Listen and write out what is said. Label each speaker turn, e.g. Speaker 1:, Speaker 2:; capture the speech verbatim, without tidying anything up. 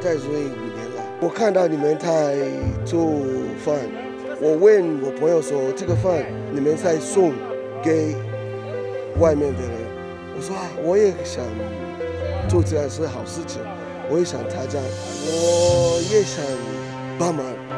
Speaker 1: 概所以五年了。我看到你们在做饭，我问我朋友说这个饭你们在送给外面的人，我说啊，我也想做这样是好事情，我也想参加，我也想帮忙。